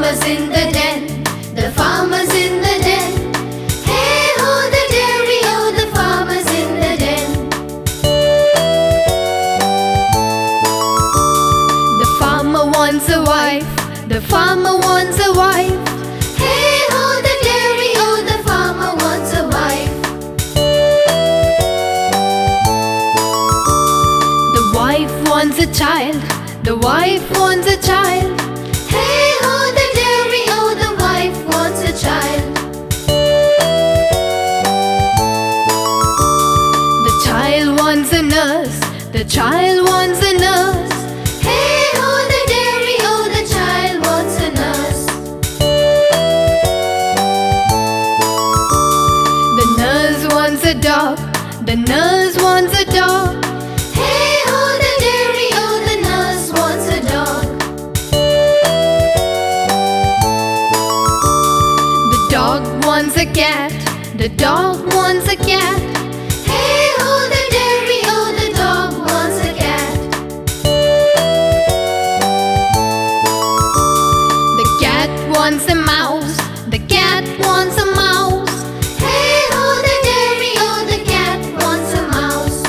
farmer's in the den, the farmer's in the den. Hey ho, the dairy o, the farmer's in the den. The farmer wants a wife, the farmer wants a wife. Hey ho, the dairy o, the farmer wants a wife. The wife wants a child, the wife wants a child. Hey ho, the dairy o, the wife wants a child. The child wants a nurse, the child wants a nurse. Hey ho, the dairy o, the child wants a nurse. The nurse wants a dog, the nurse wants a dog. Hey ho, the dairy o, the nurse wants a dog. The dog wants a cat, the dog wants a cat. Hey ho, the dairy o, the dog wants a cat. The cat wants a mouse, the cat wants a mouse. Hey ho, the dairy o, the cat wants a mouse.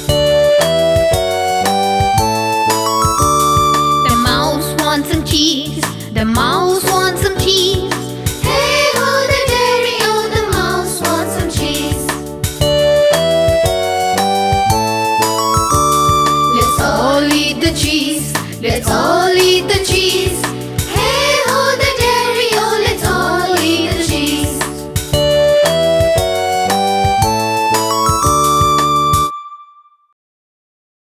The mouse wants some cheese, the mouse wants some cheese. Hey ho, the dairy o, the mouse wants some cheese. Let's all eat the cheese, let's all eat the